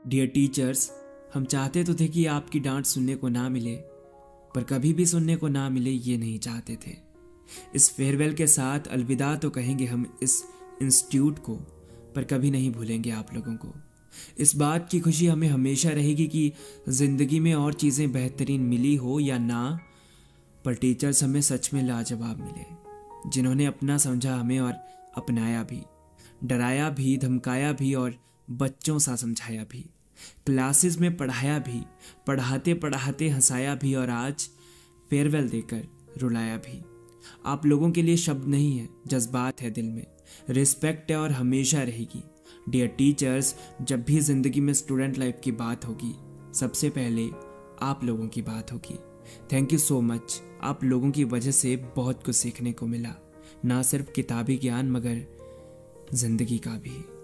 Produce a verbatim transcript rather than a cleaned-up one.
Dear teachers, हम चाहते तो थे कि आपकी डांट सुनने को ना मिले, पर कभी भी सुनने को ना मिले ये नहीं चाहते थे। इस फेयरवेल के साथ अलविदा तो कहेंगे हम इस इंस्टीट्यूट को, पर कभी नहीं भूलेंगे आप लोगों को। इस बात की खुशी हमें हमेशा रहेगी कि ज़िंदगी में और चीज़ें बेहतरीन मिली हो या ना, पर टीचर्स हमें सच में लाजवाब मिले, जिन्होंने अपना समझा हमें और अपनाया भी, डराया भी, धमकाया भी और बच्चों सा समझाया भी, क्लासेस में पढ़ाया भी, पढ़ाते पढ़ाते हंसाया भी और आज फेयरवेल देकर रुलाया भी। आप लोगों के लिए शब्द नहीं है, जज्बात है दिल में, रिस्पेक्ट है और हमेशा रहेगी। डियर टीचर्स, जब भी ज़िंदगी में स्टूडेंट लाइफ की बात होगी, सबसे पहले आप लोगों की बात होगी। Thank you so much. आप लोगों की वजह से बहुत कुछ सीखने को मिला, ना सिर्फ किताबी ज्ञान मगर ज़िंदगी का भी।